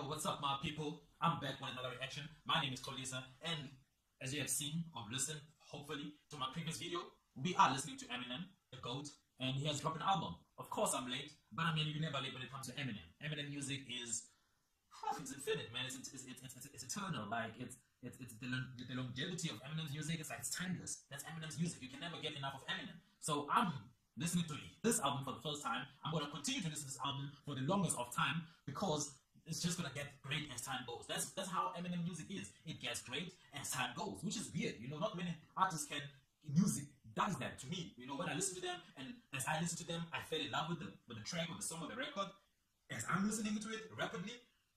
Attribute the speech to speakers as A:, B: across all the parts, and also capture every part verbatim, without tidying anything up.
A: what's up, my people? I'm back with another reaction. My name is Kolisa, and as you have seen or listened, hopefully, to my previous video, we are listening to Eminem, the GOAT, and he has dropped an album. Of course, I'm late, but I mean, you're never late when it comes to Eminem. Eminem music is, it's infinite, man. It's it's it's it's, it's, it's eternal. Like it's it's it's the, the longevity of Eminem's music. It's like it's timeless. That's Eminem's music. You can never get enough of Eminem. So I'm listening to this album for the first time. I'm going to continue to listen to this album for the longest of time because it's just going to get great as time goes. That's that's how Eminem music is. It gets great as time goes, which is weird. You know, not many artists can, music does that to me. You know, when I listen to them and as I listen to them, I fell in love with the, with the track, with the song, with the record. As I'm listening to it rapidly,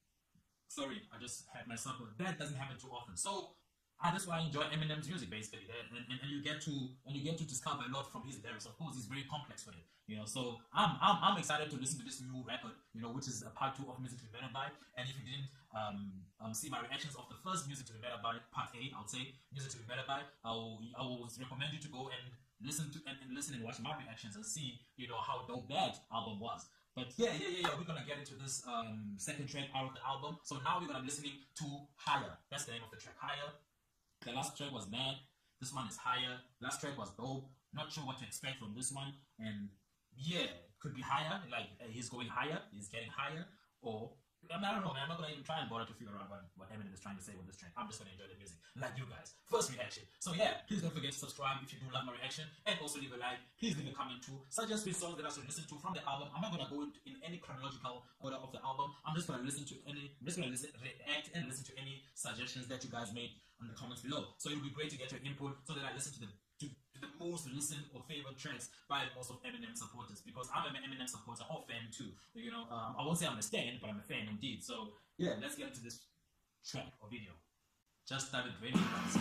A: sorry, I just had my supper. That doesn't happen too often. So I that's why I enjoy Eminem's music basically, and, and, and you get to and you get to discover a lot from his lyrics. Of course, he's very complex with it, you know. So I'm I'm, I'm excited to listen to this new record, you know, which is a part two of Music to Be Better By. And if you didn't um, um see my reactions of the first Music to Be Better By, part A, I would say Music to Be Better By. I will I will recommend you to go and listen to and, and listen and watch my reactions and see, you know, how dope that album was. But yeah, yeah, yeah, yeah, we're gonna get into this um second track out of the album. So now we're gonna be listening to Higher. That's the name of the track, Higher. The last track was mad. This one is higher. Last track was dope. Not sure what to expect from this one. And yeah, could be higher. Like uh, he's going higher. He's getting higher. Or I mean, I don't know, man. I'm not gonna even try and bother to figure out what, what Eminem is trying to say with this track. I'm just gonna enjoy the music, like you guys. First reaction. So yeah, please don't forget to subscribe if you do love my reaction, and also leave a like. Please leave a comment too. Suggest me songs that I should listen to from the album. I'm not gonna go into in any chronological order of the album. I'm just gonna listen to any. I'm just gonna listen, react, and listen to any suggestions that you guys made on the comments below. So it would be great to get your input so that I listen to the to, to the most listened or favorite tracks by most of Eminem supporters, because I'm an Eminem supporter or fan too. You know, um, I won't say I'm a stan, but I'm a fan indeed. So yeah, let's get into this track or video. Just started raining outside.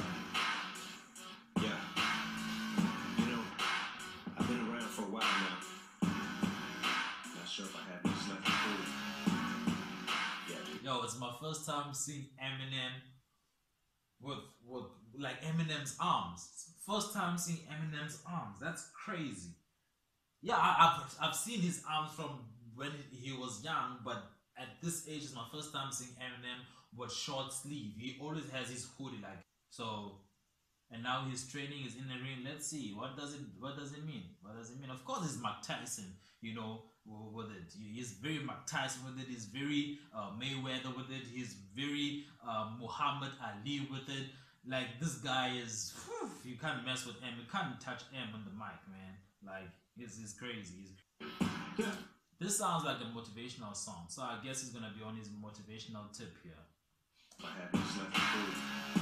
B: Yeah, you know, I've been around for a while now. Not sure if I have much left to prove. Yeah.
A: Yo, it's my first time seeing Eminem with with like Eminem's arms. First time seeing Eminem's arms. That's crazy. Yeah, I, I've I've seen his arms from when he was young, but at this age is my first time seeing Eminem with short sleeve. He always has his hoodie like so. And now his training is in the ring. Let's see, what does it what does it mean? What does it mean? Of course, it's Mike Tyson, you know, with it. He's very Mike Tyson with it. He's very uh, Mayweather with it. He's very uh, Muhammad Ali with it. Like this guy is, whew, you can't mess with him. You can't touch him on the mic, man. Like he's, he's crazy. He's... This sounds like a motivational song, so I guess he's gonna be on his motivational tip here.
B: I have much left to prove.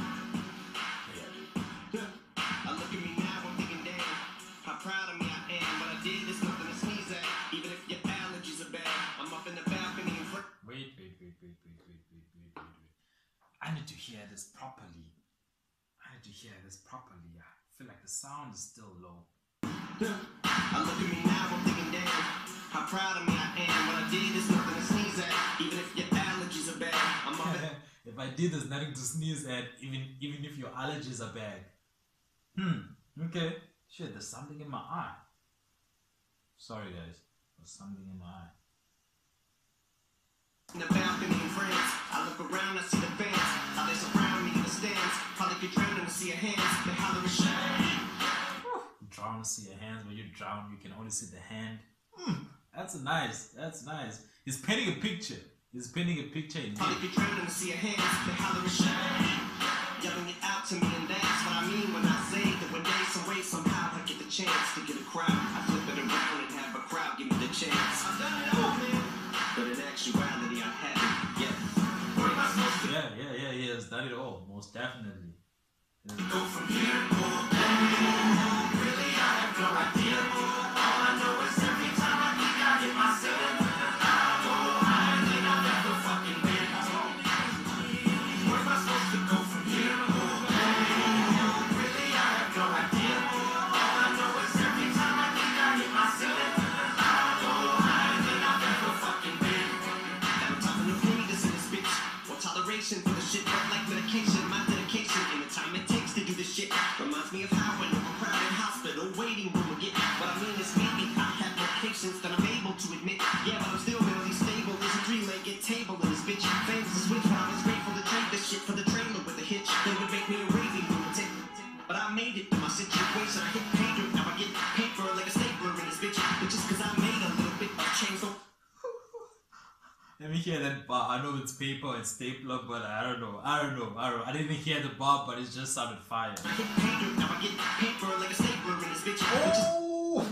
B: I look at me now, I'm thinking, damn, how proud of me I am. What I did is nothing to sneeze at. Even if your allergies are bad, I'm up in the balcony and front.
A: Wait, wait, wait, wait, wait, wait, wait, wait, wait, wait. I need to hear this properly. I need to hear this properly. I feel like the sound is still low.
B: I look at me now, I'm thinking, damn, how proud of me I am. What I did is nothing to sneeze at. Even if your allergies are bad, I'm up in...
A: If I did, there's nothing to sneeze at, even even if your allergies are bad. Hmm, okay. Shit, there's something in my eye. Sorry guys, there's something in my eye.
B: In the balcony in France, I look around, I see the fans. How they surround me in the stands. Probably could drown to see your hands. They holler and shout.
A: Drown to see your hands. When you drown, you can only see the hand. Hmm, that's nice, that's nice. He's painting a picture. He's painting a picture in
B: Probably could drown to see your hands. They holler and shout. Yelling it out to me, and that's what I mean when I say that one day, some way, somehow I get the chance to get a crowd. I flip it around and have a crowd give me the chance. I've done it all, man. But in actuality, I haven't yet. What am I supposed to do?
A: Yeah, yeah, yeah, he has done it all, most definitely.
B: Go from here, oh, oh, really, I have no idea. All I know is every time I think I get myself. For the shit, but like medication, my dedication and the time it takes to do this shit reminds me of how in a crowded hospital waiting room again. What I mean is rich. But just cause I made a little bit of change, so
A: let me hear that bar. I know it's paper and stapler, but I don't know. I don't know. I don't know. I didn't even hear the bar, but it just sounded fire.
B: I hit paper, now I get paper like a stapler in this bitch.
A: Oh!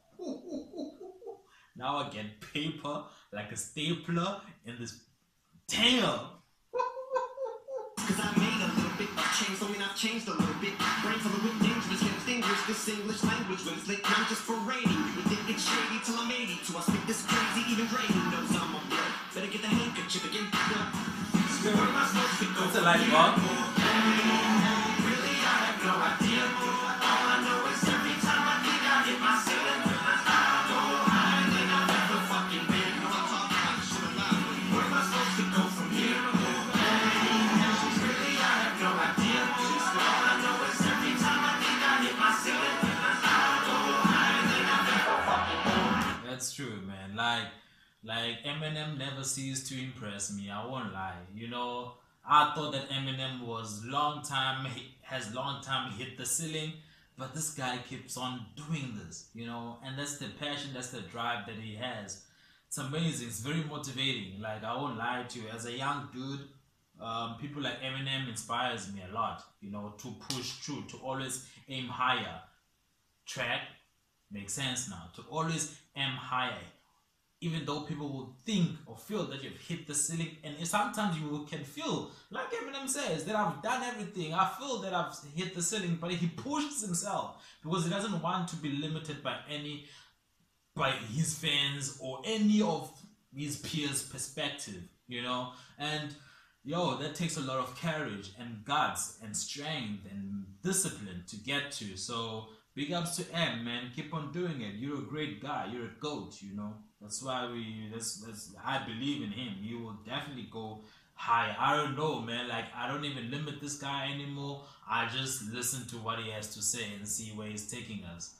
A: Now I get paper like a stapler in this. Damn!
B: Cause I made a little bit of change, so I mean I've changed a little bit. Brain full of wit, dangerous, can't distinguish this English language when it's lit. I'm just parading. You think it's shady till I'm eighty-two. I speak this crazy, even Grady knows I'm a blood. Better get the handkerchief again. Where am I supposed to go?
A: What's it like, Bob?
B: Really, I have no idea. All I know is every time I think I hit my ceiling, I go higher than I've ever fucking been. No, I'm talking about shit a lot. Where am I supposed to go from here? Really, I have no idea. All I know is every time I think I hit my ceiling, I go higher than I've ever fucking been.
A: That's true, man. Like, like Eminem never ceased to impress me. I won't lie. You know, I thought that Eminem was long time, has long time hit the ceiling, but this guy keeps on doing this, you know, and that's the passion, that's the drive that he has. It's amazing. It's very motivating. Like, I won't lie to you. As a young dude, um, people like Eminem inspires me a lot, you know, to push through, to always aim higher. Track makes sense now. To always aim higher. Even though people will think or feel that you've hit the ceiling, and sometimes you can feel, like Eminem says, that I've done everything. I feel that I've hit the ceiling, but he pushes himself because he doesn't want to be limited by any, by his fans or any of his peers' perspective, you know. And yo, that takes a lot of courage and guts and strength and discipline to get to. So big ups to M, man. Keep on doing it. You're a great guy. You're a GOAT, you know. That's why we, that's, that's, I believe in him. He will definitely go higher. I don't know, man. Like, I don't even limit this guy anymore. I just listen to what he has to say and see where he's taking us.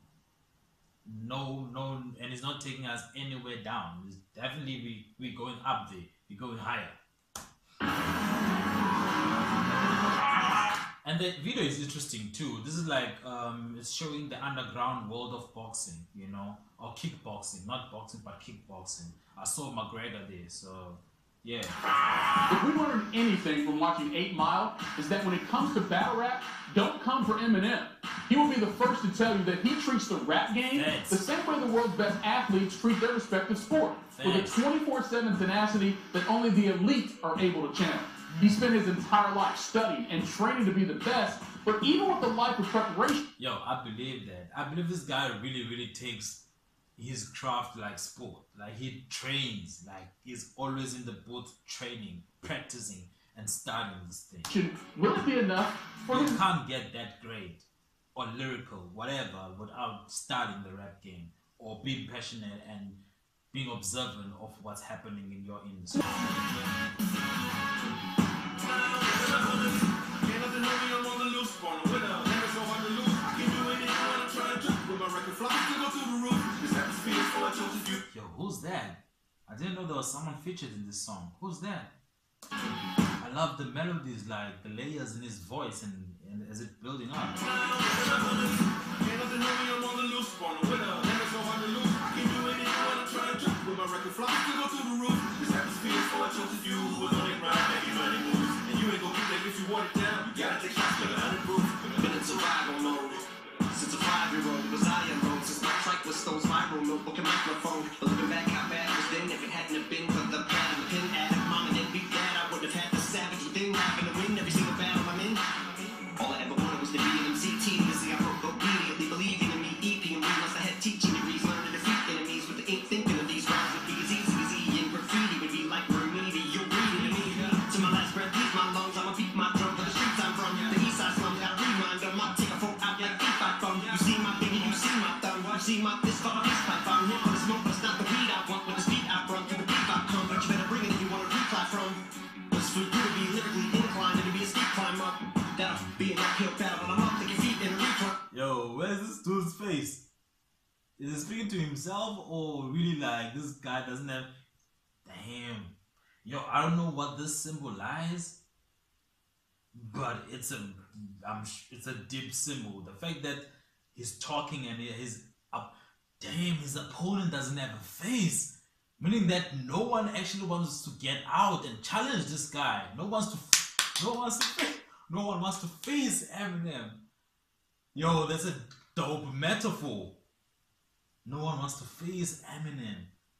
A: No, no, and he's not taking us anywhere down. It's definitely, we, we going up there. We're going higher. And the video is interesting too. This is like, um, it's showing the underground world of boxing, you know, or kickboxing, not boxing, but kickboxing. I saw McGregor there, so yeah.
C: If we learned anything from watching eight mile, is that when it comes to battle rap, don't come for Eminem. He will be the first to tell you that he treats the rap game
A: Thanks.
C: the same way the world's best athletes treat their respective sport,
A: Thanks.
C: with a twenty-four seven tenacity that only the elite are able to channel. He spent his entire life studying and training to be the best, but even with the life of preparation...
A: Yo, I believe that. I believe this guy really, really takes his craft like sport. Like, he trains. Like, he's always in the booth training, practicing, and studying this thing.
C: Will it be enough for
A: You
C: him?
A: can't get that great or lyrical, whatever, without studying the rap game or being passionate and being observant of what's happening in your industry. Yo, who's that? I didn't know there was someone featured in this song. Who's that? I love the melodies, like the layers in his voice and, and as it building up.
B: Since a five-year-old was I alone, since my trike was Stone's viral notebook and microphone. But looking back how bad it was then, if it hadn't have been for the pad and the pin addict, mom and then beat dad, I would have had the savage within, having to win every single battle I'm in. All I ever wanted was to be an M C T, to see I broke obediently, believing in me, E P and me, must have had teaching degrees, learning to defeat enemies with the ink, thinking of these rhymes would be as easy as E, and graffiti would be like remedial reading to me. To my last breath, leave my lungs, I'ma beat my drum for the streets I'm from, the east side slums, gotta rewind them, I'll take a phone out like thief I from. You see my finger, you see my thumb, you see my fist for my peace pipe, I'm here for the smoke, but it's not the weed I want, with the speed I run, to the beat I come, but you better bring it if you want to reply from. It's for you to be lyrically inclined and to be a steep climb up. That'll be an uphill battle, but I'm up to your feet in a recline.
A: Yo, where's this dude's face? Is he speaking to himself or really like this guy doesn't have... Damn. Yo, I don't know what this symbolize, but it's a, I'm, it's a deep symbol. The fact that he's talking and he's up... damn, his opponent doesn't have a face. Meaning that no one actually wants to get out and challenge this guy. No one wants to, no one wants to, no one wants to face Eminem. Yo, that's a dope metaphor. No one wants to face Eminem.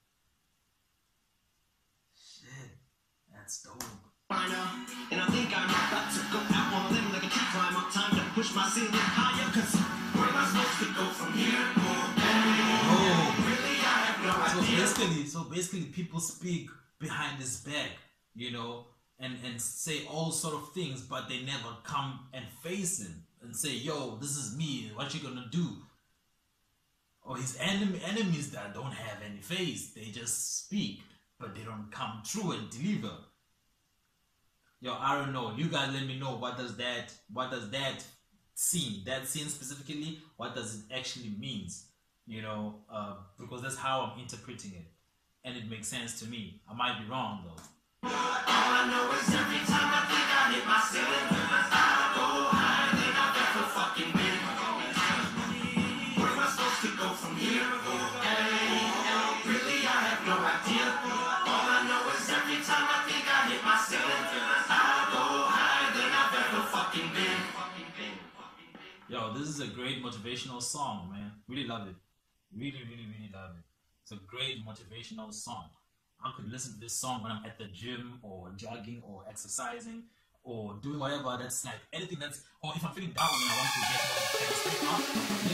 A: Shit, that's dope.
B: And I think I'm about to go out on a limb like a tree climber. Time to push my ceiling higher, cause where am I supposed to go from here? Oh, really, I have no
A: so
B: idea.
A: basically, so basically people speak behind his back, you know, and, and say all sort of things, but they never come and face him and say, yo, this is me, what you gonna do? Or his enemy, enemies that don't have any face, they just speak, but they don't come through and deliver. Yo, I don't know. You guys let me know what does that, what does that scene, that scene specifically, what does it actually means? You know, uh, because that's how I'm interpreting it, and it makes sense to me. I might be wrong though.
B: All I know is every time I think I hit my ceiling, I go higher than I've ever fucking been. Where am I supposed to go from here? Hey, really, I have no idea. All I know is every time I think I hit my ceiling, I go higher than I've ever fucking been.
A: Yo, this is a great motivational song, man. Really love it. Really, really, really love it. It's a great motivational song. I could listen to this song when I'm at the gym or jogging or exercising or doing whatever. That's like anything that's, or if I'm feeling down and I want to get straight up.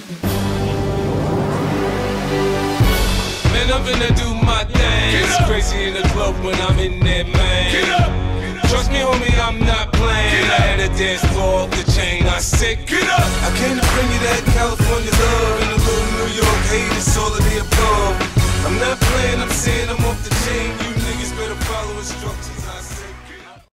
D: Man, I'm finna do my thing. It's crazy in the club when I'm in there, man. Get up. Trust me, homie, I'm not playing. I had a dance floor off the chain. I said, get up. I came to bring you that